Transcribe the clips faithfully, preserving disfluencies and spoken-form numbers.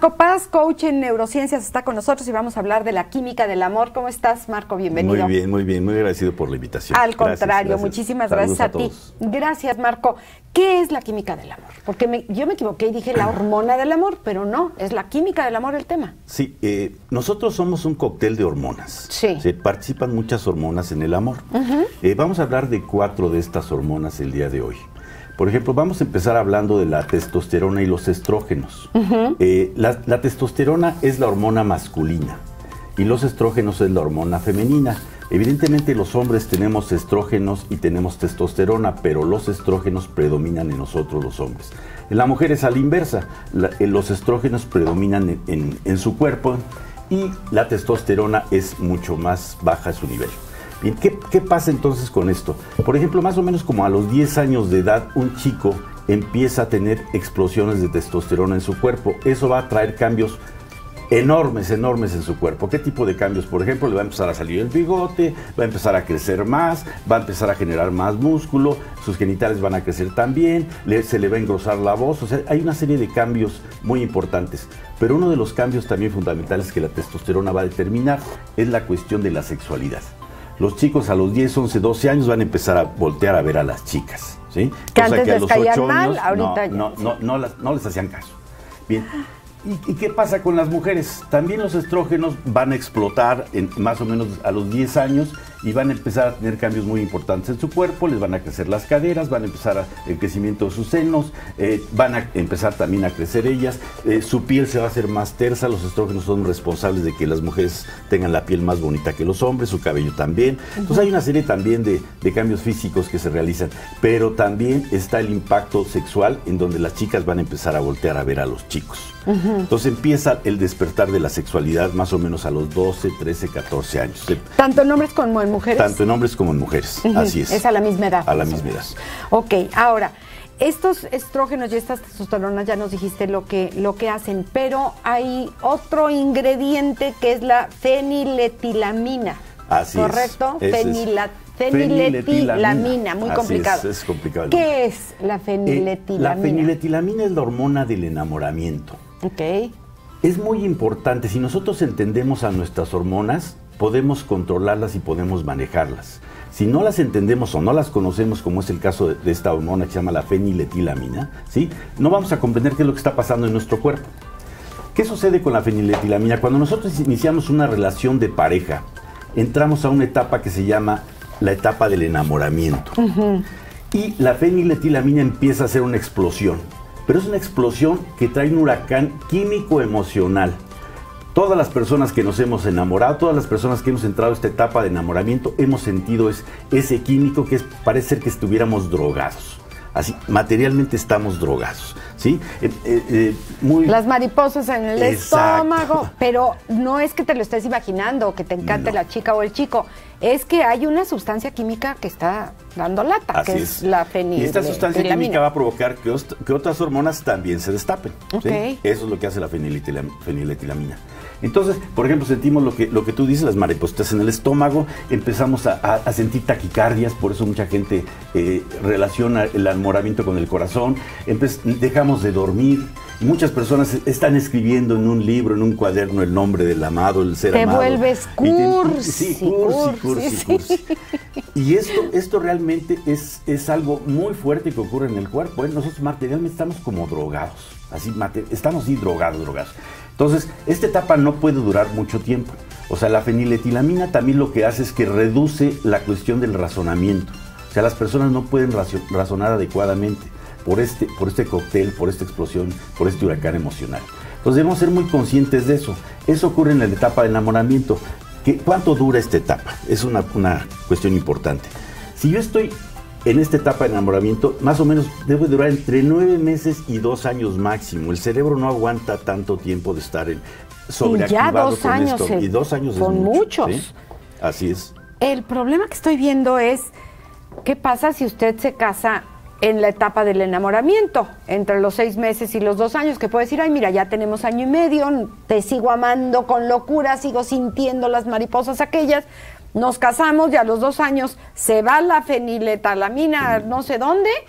Marco Paz, coach en neurociencias, está con nosotros y vamos a hablar de la química del amor. ¿Cómo estás, Marco? Bienvenido. Muy bien, muy bien, muy agradecido por la invitación. Al gracias, contrario, gracias. muchísimas Saludos gracias a, a ti. Gracias, Marco. ¿Qué es la química del amor? Porque me, yo me equivoqué y dije la hormona del amor, pero no, es la química del amor el tema. Sí, eh, nosotros somos un cóctel de hormonas. Sí. Se participan muchas hormonas en el amor. Uh-huh. eh, vamos a hablar de cuatro de estas hormonas el día de hoy. Por ejemplo, vamos a empezar hablando de la testosterona y los estrógenos. Uh-huh. eh, la, la testosterona es la hormona masculina y los estrógenos es la hormona femenina. Evidentemente los hombres tenemos estrógenos y tenemos testosterona, pero los estrógenos predominan en nosotros los hombres. En la mujer es a la inversa, la, eh, los estrógenos predominan en, en, en su cuerpo y la testosterona es mucho más baja en su nivel. Bien, ¿qué, ¿qué pasa entonces con esto? Por ejemplo, más o menos como a los diez años de edad, un chico empieza a tener explosiones de testosterona en su cuerpo. Eso va a traer cambios enormes, enormes en su cuerpo. ¿Qué tipo de cambios? Por ejemplo, le va a empezar a salir el bigote, va a empezar a crecer más, va a empezar a generar más músculo, sus genitales van a crecer también, le, se le va a engrosar la voz. O sea, hay una serie de cambios muy importantes. Pero uno de los cambios también fundamentales que la testosterona va a determinar es la cuestión de la sexualidad. Los chicos a los diez, once, doce años van a empezar a voltear a ver a las chicas, ¿sí? Que o sea, antes que a les los caían ocho mal, años, ahorita no, no, no, no, las, no les hacían caso. Bien. ¿Y, ¿Y qué pasa con las mujeres? También los estrógenos van a explotar en, más o menos a los diez años y van a empezar a tener cambios muy importantes en su cuerpo, les van a crecer las caderas, van a empezar a, el crecimiento de sus senos, eh, van a empezar también a crecer ellas, eh, su piel se va a hacer más tersa, los estrógenos son responsables de que las mujeres tengan la piel más bonita que los hombres, su cabello también. Entonces hay una serie también de, de cambios físicos que se realizan, pero también está el impacto sexual en donde las chicas van a empezar a voltear a ver a los chicos. Uh-huh. Entonces empieza el despertar de la sexualidad más o menos a los doce, trece, catorce años. Tanto en hombres como en mujeres. Tanto en hombres como en mujeres, uh-huh. Así es. Es a la misma edad. A la misma edad. Ok, ahora, estos estrógenos y estas testosteronas ya nos dijiste lo que, lo que hacen, pero hay otro ingrediente que es la feniletilamina. Así ¿correcto? es. Fenila, feniletilamina, muy Así complicado. Es, es complicado. ¿Qué es la feniletilamina? Eh, la feniletilamina es la hormona del enamoramiento. Ok. Es muy importante, si nosotros entendemos a nuestras hormonas, podemos controlarlas y podemos manejarlas. Si no las entendemos o no las conocemos, como es el caso de, de esta hormona que se llama la feniletilamina, ¿sí? No vamos a comprender qué es lo que está pasando en nuestro cuerpo. ¿Qué sucede con la feniletilamina? Cuando nosotros iniciamos una relación de pareja, entramos a una etapa que se llama la etapa del enamoramiento. Uh-huh. Y la feniletilamina empieza a hacer una explosión. Pero es una explosión que trae un huracán químico-emocional. Todas las personas que nos hemos enamorado, todas las personas que hemos entrado a esta etapa de enamoramiento, hemos sentido es, ese químico que es, parece ser que estuviéramos drogados. Así, materialmente estamos drogados, ¿sí? Eh, eh, eh, muy... Las mariposas en el Exacto. estómago, pero no es que te lo estés imaginando o que te encante no. la chica o el chico, es que hay una sustancia química que está dando lata, Así que es. es la feniletilamina. Y esta sustancia química va a provocar que, que otras hormonas también se destapen, okay. ¿sí? Eso es lo que hace la feniletilamina. Entonces, por ejemplo, sentimos lo que, lo que tú dices, las maripositas en el estómago, empezamos a, a, a sentir taquicardias, por eso mucha gente eh, relaciona el enamoramiento con el corazón, dejamos de dormir, y muchas personas están escribiendo en un libro, en un cuaderno, el nombre del amado, el ser te amado. Vuelves cursi, sí, cursi, cursi, cursi, cursi. Y esto, esto realmente es, es algo muy fuerte que ocurre en el cuerpo, ¿eh? Nosotros materialmente estamos como drogados, así, estamos sí drogados, drogados. Entonces, esta etapa no puede durar mucho tiempo. O sea, la feniletilamina también lo que hace es que reduce la cuestión del razonamiento. O sea, las personas no pueden razonar adecuadamente por este, por este cóctel, por esta explosión, por este huracán emocional. Entonces, debemos ser muy conscientes de eso. Eso ocurre en la etapa de enamoramiento. ¿Qué, ¿Cuánto dura esta etapa? Es una, una cuestión importante. Si yo estoy en esta etapa de enamoramiento, más o menos debe durar entre nueve meses y dos años máximo. El cerebro no aguanta tanto tiempo de estar en, sobreactivado con años esto. Y dos años son es mucho, muchos. ¿sí? Así es. El problema que estoy viendo es, ¿qué pasa si usted se casa en la etapa del enamoramiento, entre los seis meses y los dos años, que puede decir, ay, mira, ya tenemos año y medio, te sigo amando con locura, sigo sintiendo las mariposas aquellas, nos casamos y a los dos años se va la feniletilamina no sé dónde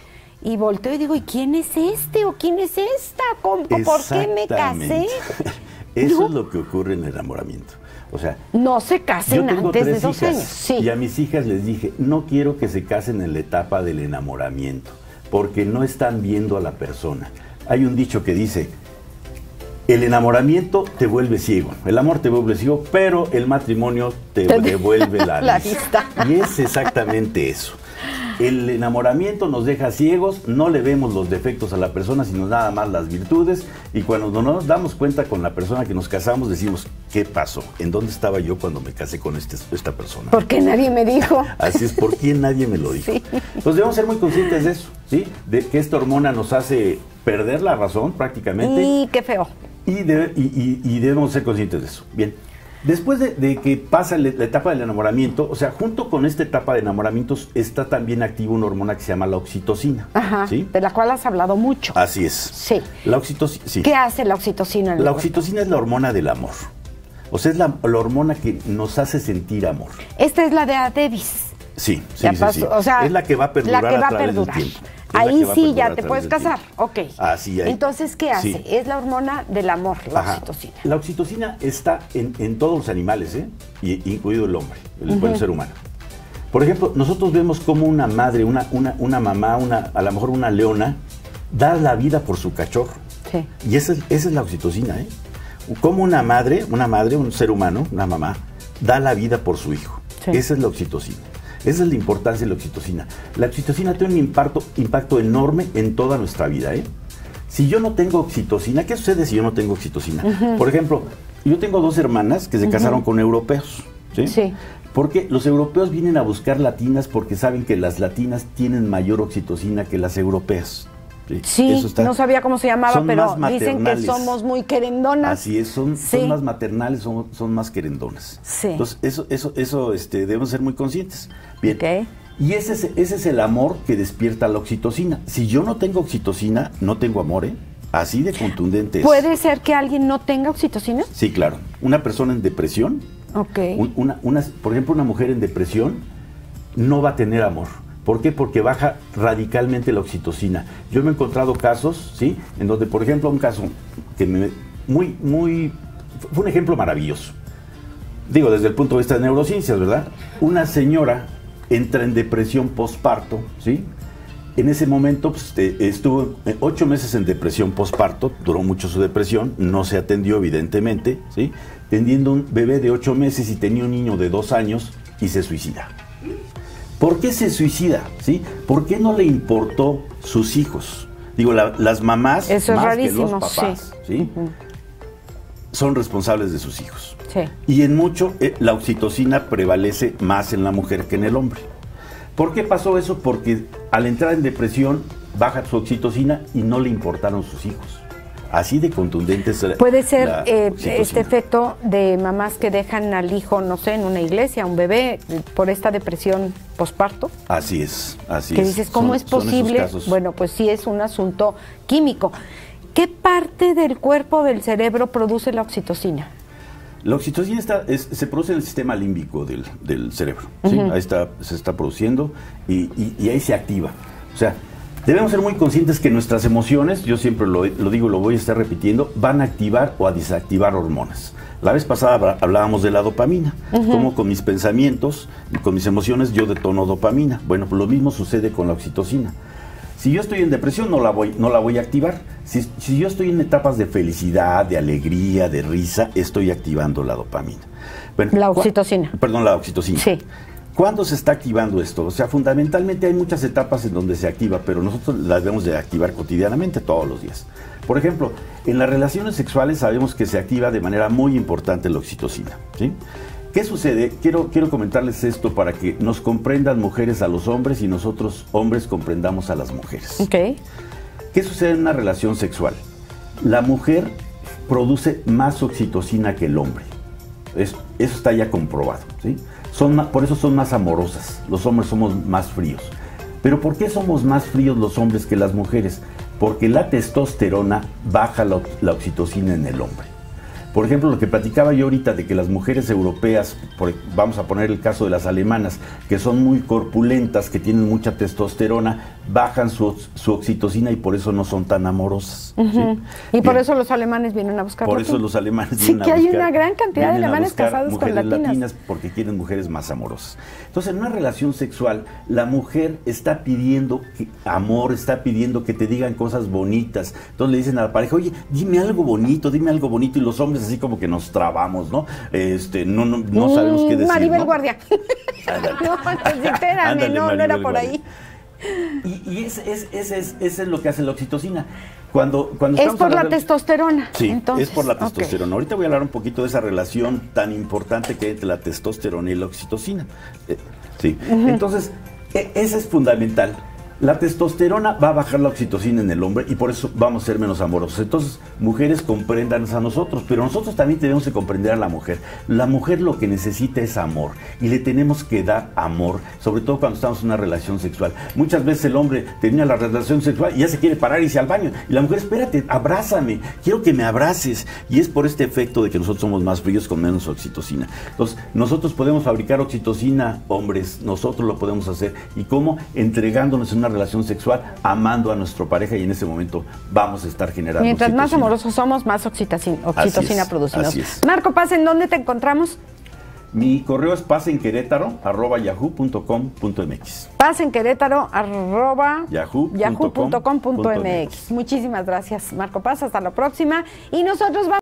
y volteo y digo, ¿y quién es este o quién es esta? ¿Cómo, ¿Por qué me casé? Eso ¿No? es lo que ocurre en el enamoramiento. O sea, no se casen yo tengo antes tres de dos hijas, años. Sí. Y a mis hijas les dije, no quiero que se casen en la etapa del enamoramiento, porque no están viendo a la persona. Hay un dicho que dice, el enamoramiento te vuelve ciego, el amor te vuelve ciego, pero el matrimonio te devuelve la, la vista. vista. Y es exactamente eso. El enamoramiento nos deja ciegos, no le vemos los defectos a la persona, sino nada más las virtudes, y cuando nos damos cuenta con la persona que nos casamos, decimos, ¿qué pasó? ¿En dónde estaba yo cuando me casé con este, esta persona? Porque nadie me dijo. Así es, ¿por qué nadie me lo dijo? Sí. Entonces debemos ser muy conscientes de eso, ¿sí? De que esta hormona nos hace perder la razón prácticamente. Y qué feo. Y, de, y, y, y debemos ser conscientes de eso. Bien. Después de, de que pasa la, la etapa del enamoramiento, o sea, junto con esta etapa de enamoramientos está también activa una hormona que se llama la oxitocina. Ajá, ¿sí? De la cual has hablado mucho. Así es. Sí. La oxitocina, sí. ¿Qué hace la oxitocina en el La cuerpo? oxitocina es la hormona del amor. O sea, es la, la hormona que nos hace sentir amor. Esta es la de Adebis. Sí, sí, Ya sí, pasó, sí. o sea, es la que va a perdurar la que va a través a perdurar. del tiempo. Es Ahí sí ya a te través puedes del casar, tiempo. ok. Así hay. Entonces, ¿qué hace? Sí. Es la hormona del amor, la Ajá. oxitocina. La oxitocina está en, en todos los animales, ¿eh? Y, incluido el hombre, el, uh-huh. el ser humano. Por ejemplo, nosotros vemos cómo una madre, una, una, una mamá, una, a lo mejor una leona, da la vida por su cachorro. Sí. Y esa es, esa es la oxitocina, ¿eh? Como una madre, una madre, un ser humano, una mamá, da la vida por su hijo. Sí. Esa es la oxitocina. Esa es la importancia de la oxitocina. La oxitocina tiene un impacto, impacto enorme en toda nuestra vida, ¿eh? Si yo no tengo oxitocina, ¿qué sucede si yo no tengo oxitocina? Uh-huh. Por ejemplo, yo tengo dos hermanas que se uh-huh. casaron con europeos, ¿sí? Sí. Porque los europeos vienen a buscar latinas porque saben que las latinas tienen mayor oxitocina que las europeas. Sí, sí Eso está, no sabía cómo se llamaba, pero dicen que maternales. somos muy querendonas. Así es, son, sí. son más maternales, son, son más querendonas. Sí. Entonces, eso, eso, eso este, debemos ser muy conscientes. Bien. Okay. Y ese es, ese es el amor que despierta la oxitocina. Si yo no tengo oxitocina, no tengo amor, ¿eh? Así de contundente es. ¿Puede ser que alguien no tenga oxitocina? Sí, claro. Una persona en depresión, okay. un, una, una, por ejemplo, una mujer en depresión no va a tener amor. ¿Por qué? Porque baja radicalmente la oxitocina. Yo me he encontrado casos, ¿sí? En donde, por ejemplo, un caso que me, muy, muy, fue un ejemplo maravilloso. Digo, desde el punto de vista de neurociencias, ¿verdad? Una señora entra en depresión postparto, ¿sí? En ese momento pues, eh, estuvo ocho meses en depresión postparto, duró mucho su depresión, no se atendió evidentemente, ¿sí? Teniendo un bebé de ocho meses y tenía un niño de dos años y se suicida. ¿Por qué se suicida? ¿Sí? ¿Por qué no le importó sus hijos? Digo, la, las mamás, Eso más es rarísimo, que los papás, sí. ¿sí? Uh-huh. son responsables de sus hijos. Sí. Y en mucho, eh, la oxitocina prevalece más en la mujer que en el hombre. ¿Por qué pasó eso? Porque al entrar en depresión, baja su oxitocina y no le importaron sus hijos. Así de contundente es la, Puede ser la eh, este efecto de mamás que dejan al hijo, no sé, en una iglesia, un bebé, por esta depresión posparto. Así es, así que es. Que dices, ¿cómo son, es posible? Bueno, pues sí es un asunto químico. ¿Qué parte del cuerpo del cerebro produce la oxitocina? La oxitocina está, es, se produce en el sistema límbico del, del cerebro. ¿sí? Uh-huh. Ahí está, se está produciendo y, y, y ahí se activa. O sea, debemos ser muy conscientes que nuestras emociones, yo siempre lo, lo digo, lo voy a estar repitiendo, van a activar o a desactivar hormonas. La vez pasada hablábamos de la dopamina, uh-huh. como con mis pensamientos y con mis emociones yo detono dopamina. Bueno, pues lo mismo sucede con la oxitocina. Si yo estoy en depresión, no la voy, no la voy a activar. Si, si yo estoy en etapas de felicidad, de alegría, de risa, estoy activando la dopamina. Bueno, la oxitocina. Perdón, la oxitocina. Sí. ¿Cuándo se está activando esto? O sea, fundamentalmente hay muchas etapas en donde se activa, pero nosotros las debemos de activar cotidianamente, todos los días. Por ejemplo, en las relaciones sexuales sabemos que se activa de manera muy importante la oxitocina, ¿sí? ¿Qué sucede? Quiero, quiero comentarles esto para que nos comprendan mujeres a los hombres y nosotros hombres comprendamos a las mujeres. Okay. ¿Qué sucede en una relación sexual? La mujer produce más oxitocina que el hombre. Es, eso está ya comprobado, ¿sí? Son más, por eso son más amorosas. Los hombres somos más fríos. ¿Pero por qué somos más fríos los hombres que las mujeres? Porque la testosterona baja la, la oxitocina en el hombre. Por ejemplo, lo que platicaba yo ahorita de que las mujeres europeas, por, vamos a poner el caso de las alemanas, que son muy corpulentas, que tienen mucha testosterona, bajan su, su oxitocina y por eso no son tan amorosas. Uh-huh. ¿sí? Y por Bien. eso los alemanes vienen a buscar. Por eso los alemanes sí, vienen que a hay buscar, una gran cantidad de alemanes casados con latinas. latinas porque quieren mujeres más amorosas. Entonces, en una relación sexual, la mujer está pidiendo que, amor, está pidiendo que te digan cosas bonitas. Entonces le dicen a la pareja, oye, dime algo bonito, dime algo bonito. Y los hombres así como que nos trabamos, ¿no? Este, no, no, no mm, sabemos qué decir. Maribel ¿no? Guardia. no, pues, espérame, Ándale, no, no era por Guardia. ahí. Y, y ese es, es, es, es, es lo que hace la oxitocina. Cuando, cuando es por la de... testosterona. Sí, entonces, es por la testosterona. Okay. Ahorita voy a hablar un poquito de esa relación tan importante que hay entre la testosterona y la oxitocina. Eh, sí, uh-huh. Entonces, e esa es fundamental. La testosterona va a bajar la oxitocina en el hombre y por eso vamos a ser menos amorosos. Entonces, mujeres, compréndanos a nosotros, pero nosotros también tenemos que comprender a la mujer. La mujer lo que necesita es amor y le tenemos que dar amor, sobre todo cuando estamos en una relación sexual. Muchas veces el hombre termina la relación sexual y ya se quiere parar y irse al baño. Y la mujer, espérate, abrázame, quiero que me abraces. Y es por este efecto de que nosotros somos más fríos con menos oxitocina. Entonces, nosotros podemos fabricar oxitocina, hombres, nosotros lo podemos hacer. ¿Y cómo? Entregándonos en una relación sexual, amando a nuestra pareja y en ese momento vamos a estar generando Mientras oxitocina. más amorosos somos, más oxitocina, oxitocina es, producimos. Marco Paz, ¿en dónde te encontramos? Mi correo es pazenquerétaro arroba yahoo punto com punto mx. Pazenquerétaro arroba yahoo punto com punto mx. Muchísimas gracias, Marco Paz. Hasta la próxima. Y nosotros vamos